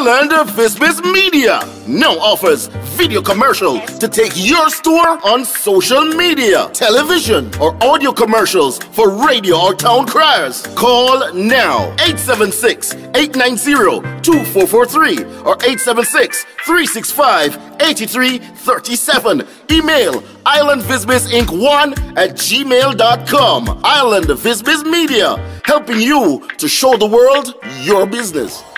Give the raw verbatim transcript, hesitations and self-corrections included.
Island Viz Biz Media now offers video commercial to take your store on social media, television, or audio commercials for radio or town criers. Call now eight seven six, eight nine zero, two four four three or eight seven six, three six five, eight three three seven. Email islandvizbizinc one at gmail dot com. Island Viz Biz Media, helping you to show the world your business.